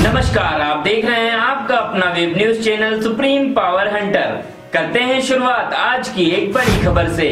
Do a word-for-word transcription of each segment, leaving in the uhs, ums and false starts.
नमस्कार, आप देख रहे हैं आपका अपना web news channel Supreme Power Hunter. करते हैं शुरुआत आज की एक बड़ी खबर से।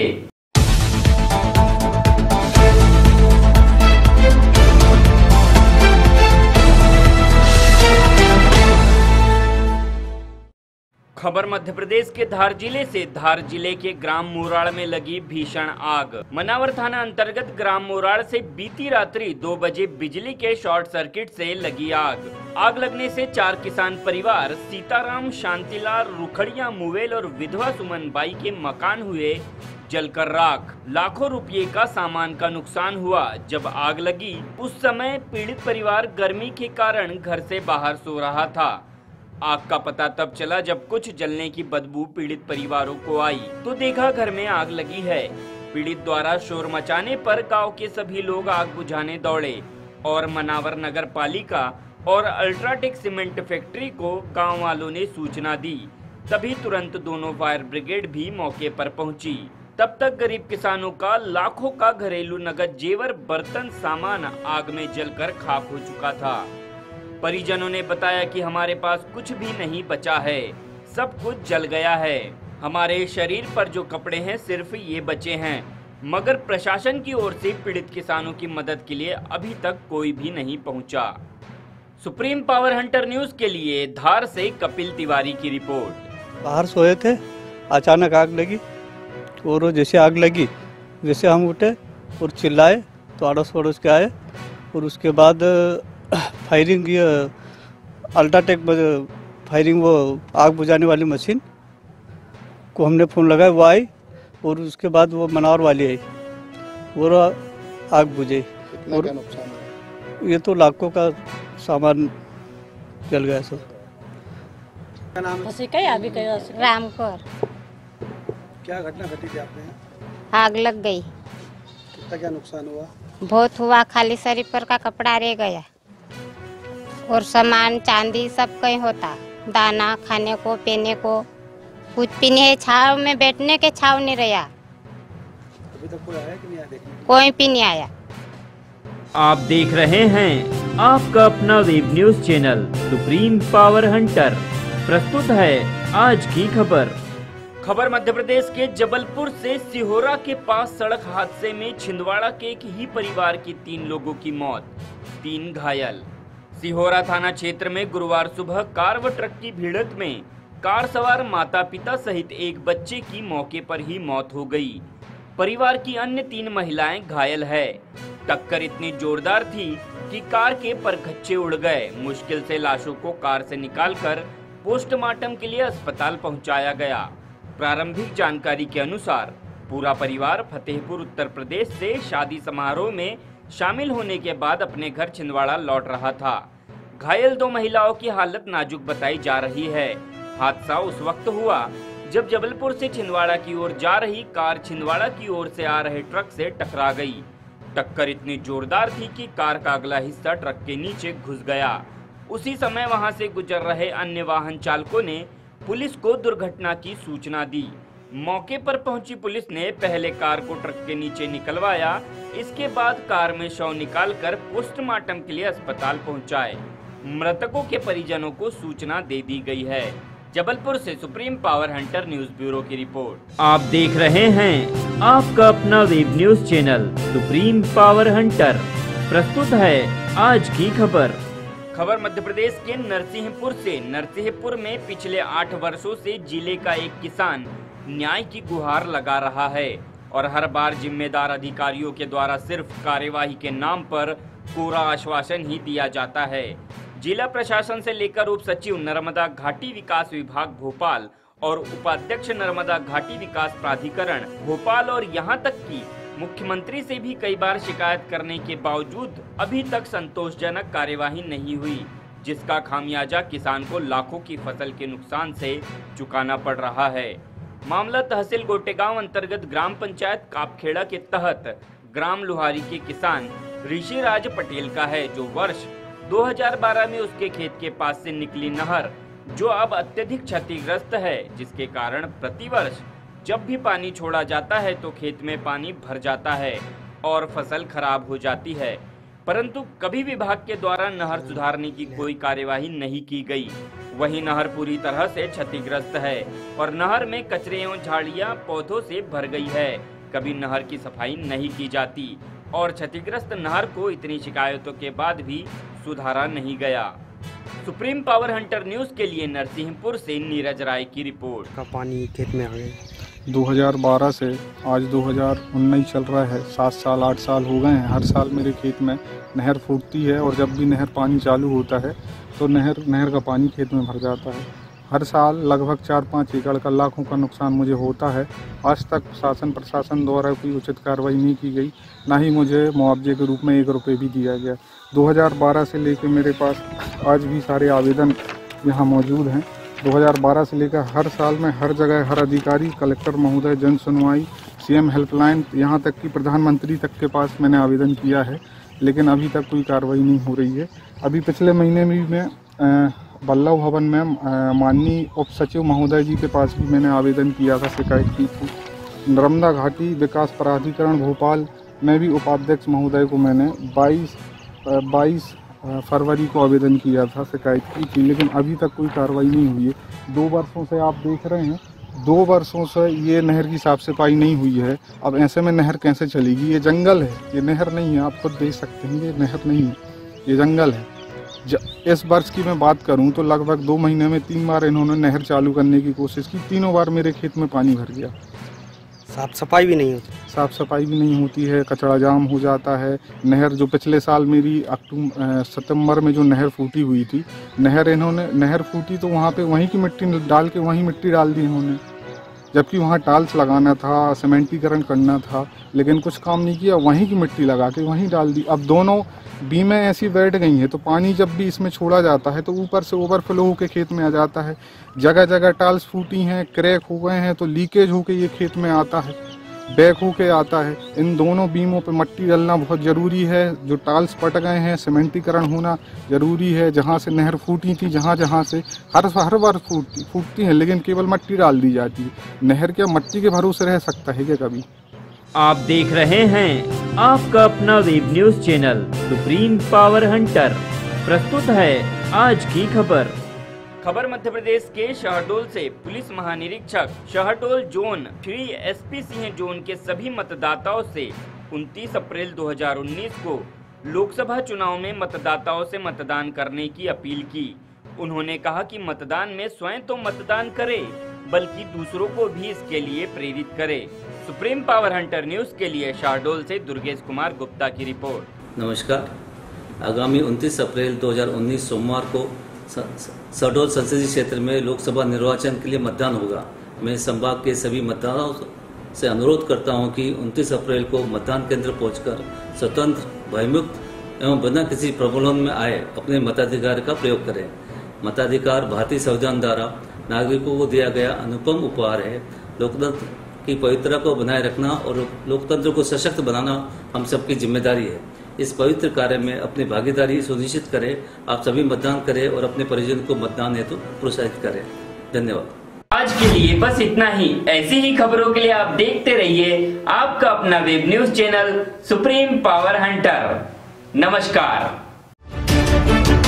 खबर मध्य प्रदेश के धार जिले से। धार जिले के ग्राम मोराड़ में लगी भीषण आग। मनावर थाना अंतर्गत ग्राम मोराड़ से बीती रात्रि दो बजे बिजली के शॉर्ट सर्किट से लगी आग। आग लगने से चार किसान परिवार सीताराम, शांतिलाल, रुखड़िया मुवेल और विधवा सुमन बाई के मकान हुए जलकर राख। लाखों रुपये का सामान का नुकसान हुआ। जब आग लगी उस समय पीड़ित परिवार गर्मी के कारण घर से बाहर सो रहा था। आग का पता तब चला जब कुछ जलने की बदबू पीड़ित परिवारों को आई तो देखा घर में आग लगी है। पीड़ित द्वारा शोर मचाने पर गांव के सभी लोग आग बुझाने दौड़े और मनावर नगर पालिका और अल्ट्राटेक सीमेंट फैक्ट्री को गांव वालों ने सूचना दी। तभी तुरंत दोनों फायर ब्रिगेड भी मौके पर पहुंची। तब तक गरीब किसानों का लाखों का घरेलू नगद, जेवर, बर्तन, सामान आग में जलकर खाक हो चुका था। परिजनों ने बताया कि हमारे पास कुछ भी नहीं बचा है, सब कुछ जल गया है। हमारे शरीर पर जो कपड़े हैं सिर्फ ये बचे हैं, मगर प्रशासन की ओर से पीड़ित किसानों की मदद के लिए अभी तक कोई भी नहीं पहुंचा। सुप्रीम पावर हंटर न्यूज के लिए धार से कपिल तिवारी की रिपोर्ट। बाहर सोए थे, अचानक आग लगी और जैसे आग लगी जैसे हम उठे और चिल्लाए तो अड़ोस पड़ोस के आए और उसके बाद फायरिंग की अल्ट्राटेक फायरिंग वो आग बुझाने वाली मशीन को हमने फ़ोन लगाया, वो आई और उसके बाद वो मनावर वाली आई और आग बुझे। और क्या नुकसान है? ये तो लाखों का सामान जल गया सब। क्या नाम है? उसी का ही अभी राम कौर। क्या घटना घटी थी आपने? आग लग गई। कितना क्या नुकसान हुआ? बहुत हुआ, खाली शरीर पर का कपड़ा रह गया और सामान चांदी सब कहीं होता, दाना खाने को पीने को कुछ भी नहीं। छाव में बैठने के छाव नहीं रहा। अभी तक कोई आया कि नहीं आया देखने? कोई भी नहीं आया। आप देख रहे हैं आपका अपना web news channel Supreme Power Hunter. प्रस्तुत है आज की खबर। खबर मध्य प्रदेश के जबलपुर से। सिहोरा के पास सड़क हादसे में छिंदवाड़ा के एक ही परिवार की तीन लोगों की मौत, तीन घायल। सिहोरा थाना क्षेत्र में गुरुवार सुबह कार व ट्रक की भिड़ंत में कार सवार माता पिता सहित एक बच्चे की मौके पर ही मौत हो गई। परिवार की अन्य तीन महिलाएं घायल है। टक्कर इतनी जोरदार थी कि कार के परखच्चे उड़ गए। मुश्किल से लाशों को कार से निकालकर पोस्टमार्टम के लिए अस्पताल पहुंचाया गया। प्रारंभिक जानकारी के अनुसार पूरा परिवार फतेहपुर उत्तर प्रदेश से शादी समारोह में शामिल होने के बाद अपने घर छिंदवाड़ा लौट रहा था। घायल दो महिलाओं की हालत नाजुक बताई जा रही है। हादसा उस वक्त हुआ जब जबलपुर से छिंदवाड़ा की ओर जा रही कार छिंदवाड़ा की ओर से आ रहे ट्रक से टकरा गई। टक्कर इतनी जोरदार थी कि कार का अगला हिस्सा ट्रक के नीचे घुस गया। उसी समय वहां से गुजर रहे अन्य वाहन चालकों ने पुलिस को दुर्घटना की सूचना दी। मौके पर पहुंची पुलिस ने पहले कार को ट्रक के नीचे निकलवाया, इसके बाद कार में शव निकालकर पोस्टमार्टम के लिए अस्पताल पहुंचाए। मृतकों के परिजनों को सूचना दे दी गई है। जबलपुर से Supreme Power Hunter news bureau की रिपोर्ट। आप देख रहे हैं आपका अपना web news channel Supreme Power Hunter. प्रस्तुत है आज की खबर। खबर मध्य प्रदेश के नरसिंहपुर से। नरसिंहपुर में पिछले आठ वर्षों से जिले का एक किसान न्याय की गुहार लगा रहा है और हर बार जिम्मेदार अधिकारियों के द्वारा सिर्फ कार्यवाही के नाम पर पूरा आश्वासन ही दिया जाता है। जिला प्रशासन से लेकर उप सचिव नर्मदा घाटी विकास विभाग भोपाल और उपाध्यक्ष नर्मदा घाटी विकास प्राधिकरण भोपाल और यहां तक कि मुख्यमंत्री से भी कई बार शिकायत करने के बावजूद अभी तक संतोषजनक कार्यवाही नहीं हुई, जिसका खामियाजा किसान को लाखों की फसल के नुकसान से चुकाना पड़ रहा है। मामला तहसील गोटेगांव अंतर्गत ग्राम पंचायत कापखेड़ा के तहत ग्राम लुहारी के किसान ऋषिराज पटेल का है, जो वर्ष दो हज़ार बारह में उसके खेत के पास से निकली नहर जो अब अत्यधिक क्षतिग्रस्त है, जिसके कारण प्रतिवर्ष जब भी पानी छोड़ा जाता है तो खेत में पानी भर जाता है और फसल खराब हो जाती है। परंतु कभी विभाग के द्वारा नहर सुधारने की कोई कार्यवाही नहीं की गई। वहीं नहर पूरी तरह से क्षतिग्रस्त है और नहर में कचरे एवं झाड़ियां पौधों से भर गई है। कभी नहर की सफाई नहीं की जाती और क्षतिग्रस्त नहर को इतनी शिकायतों के बाद भी सुधारा नहीं गया। सुप्रीम पावर हंटर न्यूज के लिए नरसिंहपुर से नीरज राय की रिपोर्ट। का पानी खेत में आ गए। दो हज़ार बारह से आज दो हज़ार उन्नीस चल रहा है, सात साल आठ साल हो गए हैं। हर साल मेरे खेत में नहर फूटती है और जब भी नहर पानी चालू होता है तो नहर नहर का पानी खेत में भर जाता है। हर साल लगभग चार पाँच एकड़ का लाखों का नुकसान मुझे होता है। आज तक शासन प्रशासन द्वारा कोई उचित कार्रवाई नहीं की गई, ना ही मुझे मुआवजे के रूप में एक रुपये भी दिया गया। दो हज़ार बारह से लेकर मेरे पास आज भी सारे आवेदन यहाँ मौजूद हैं। दो हज़ार बारह से लेकर हर साल में हर जगह हर अधिकारी, कलेक्टर महोदय, जन सुनवाई, सीएम हेल्पलाइन, यहाँ तक कि प्रधानमंत्री तक के पास मैंने आवेदन किया है, लेकिन अभी तक कोई कार्रवाई नहीं हो रही है। अभी पिछले महीने में मैं बल्लभ भवन में माननीय उप सचिव महोदय जी के पास भी मैंने आवेदन किया था, शिकायत की थी। नर्मदा घाटी विकास प्राधिकरण भोपाल में भी उपाध्यक्ष महोदय को मैंने बाईस बाईस फरवरी को आवेदन किया था, शिकायत की थी, लेकिन अभी तक कोई कार्रवाई नहीं हुई है। दो वर्षों से आप देख रहे हैं, दो वर्षों से ये नहर की साफ सफाई नहीं हुई है। अब ऐसे में नहर कैसे चलेगी? ये जंगल है, ये नहर नहीं है। आप खुद देख सकते हैं, ये नहर नहीं है, ये जंगल है। ज, इस वर्ष की मैं बात करूं तो लगभग दो महीने में तीन बार इन्होंने नहर चालू करने की कोशिश की, तीनों बार मेरे खेत में पानी भर गया। साफ सफाई भी नहीं होती। साफ सफाई भी नहीं होती है, कचरा जाम हो जाता है। नहर जो पिछले साल मेरी अक्टूबर सितंबर में जो नहर फूटी हुई थी, नहर इन्होंने नहर फूटी तो वहाँ पे वहीं की मिट्टी डाल के वहीं मिट्टी डाल दी इन्होंने, जबकि वहाँ टाइल्स लगाना था, सीमेंटीकरण करना था, लेकिन कुछ काम नहीं किया। वहीं की मिट्टी लगा के वहीं डाल दी। अब दोनों बीमें ऐसी बैठ गई हैं तो पानी जब भी इसमें छोड़ा जाता है तो ऊपर से ओवरफ्लो होकर खेत में आ जाता है। जगह जगह टाइल्स फूटी हैं, क्रैक हो गए हैं, तो लीकेज होकर ये खेत में आता है, बैक होके आता है। इन दोनों बीमों पे मट्टी डालना बहुत ज़रूरी है। जो टाइल्स पट गए हैं, सीमेंटीकरण होना ज़रूरी है। जहाँ से नहर फूटी थी, जहाँ जहाँ से हर हर बार फूटती फूटती है, लेकिन केवल मट्टी डाल दी जाती है। नहर क्या मट्टी के भरोसे रह सकता है क्या कभी? आप देख रहे हैं आपका अपना web news channel Supreme Power Hunter. प्रस्तुत है आज की खबर। खबर मध्य प्रदेश के शहडोल से पुलिस महानिरीक्षक Shahdol zone Shri SP Singh zone के सभी मतदाताओं से उनतीस अप्रैल दो हज़ार उन्नीस को लोकसभा चुनाव में मतदाताओं से मतदान करने की अपील की। उन्होंने कहा कि मतदान में स्वयं तो मतदान करे, बल्कि दूसरों को भी इसके लिए प्रेरित करे। सुप्रीम पावर हंटर न्यूज के लिए शहडोल से दुर्गेश कुमार गुप्ता की रिपोर्ट। नमस्कार। आगामी उनतीस अप्रैल दो हज़ार उन्नीस सोमवार को शहडोल संसदीय क्षेत्र में लोकसभा निर्वाचन के लिए मतदान होगा। मैं संभाग के सभी मतदाताओं से अनुरोध करता हूं कि उनतीस अप्रैल को मतदान केंद्र पहुंचकर स्वतंत्र, भयमुक्त एवं बिना किसी प्रलोभन में आए अपने मताधिकार का प्रयोग करें। मताधिकार भारतीय संविधान द्वारा नागरिकों को दिया गया अनुपम उपहार है। लोकतंत्र की पवित्रता को बनाए रखना और लोकतंत्र को सशक्त बनाना हम सबकी जिम्मेदारी है। इस पवित्र कार्य में अपनी भागीदारी सुनिश्चित करें। आप सभी मतदान करें और अपने परिजन को मतदान हेतु प्रोत्साहित करें। धन्यवाद। आज के लिए बस इतना ही। ऐसी ही खबरों के लिए आप देखते रहिए आपका अपना web news channel Supreme Power Hunter. नमस्कार।